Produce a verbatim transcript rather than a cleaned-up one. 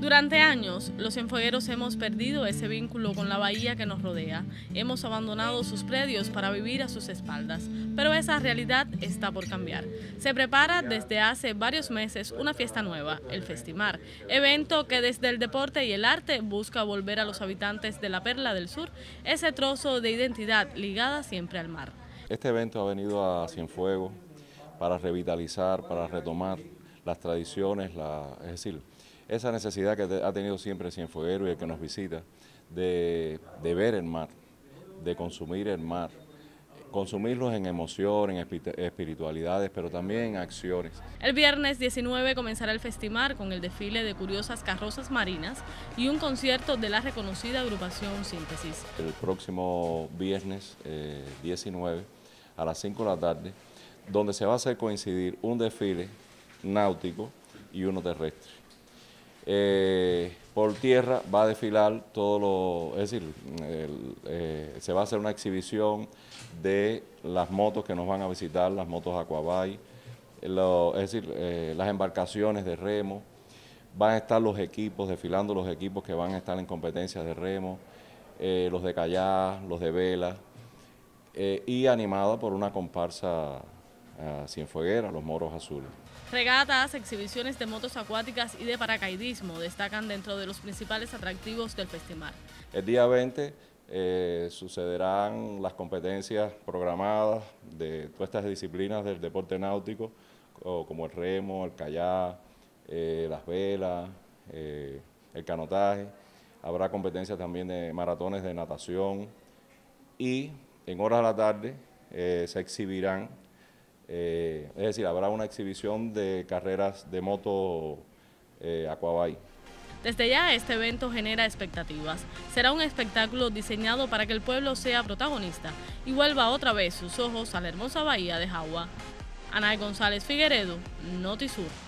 Durante años, los cienfuegueros hemos perdido ese vínculo con la bahía que nos rodea. Hemos abandonado sus predios para vivir a sus espaldas, pero esa realidad está por cambiar. Se prepara desde hace varios meses una fiesta nueva, el Festimar, evento que desde el deporte y el arte busca volver a los habitantes de la Perla del Sur ese trozo de identidad ligada siempre al mar. Este evento ha venido a Cienfuegos para revitalizar, para retomar las tradiciones, la, es decir, esa necesidad que ha tenido siempre el cienfueguero y el que nos visita de, de ver el mar, de consumir el mar, consumirlos en emoción, en espiritualidades, pero también en acciones. El viernes diecinueve comenzará el Festimar con el desfile de curiosas carrozas marinas y un concierto de la reconocida agrupación Síntesis. El próximo viernes eh, diecinueve a las cinco de la tarde, donde se va a hacer coincidir un desfile náutico y uno terrestre. Eh, por tierra va a desfilar todo lo, es decir, el, eh, se va a hacer una exhibición de las motos que nos van a visitar, las motos Aquabay, lo, es decir, eh, las embarcaciones de remo, van a estar los equipos, desfilando los equipos que van a estar en competencias de remo, eh, los de kayak, los de vela, eh, y animada por una comparsa uh, cienfueguera, los Moros Azules. Regatas, exhibiciones de motos acuáticas y de paracaidismo destacan dentro de los principales atractivos del Festimar. El día veinte eh, sucederán las competencias programadas de todas estas disciplinas del deporte náutico, como el remo, el kayak, eh, las velas, eh, el canotaje. Habrá competencias también de maratones de natación y en horas de la tarde eh, se exhibirán. Eh, es decir, habrá una exhibición de carreras de moto eh, Aquabay. Desde ya este evento genera expectativas. Será un espectáculo diseñado para que el pueblo sea protagonista y vuelva otra vez sus ojos a la hermosa bahía de Jagua. Anay González Figueredo, Notisur.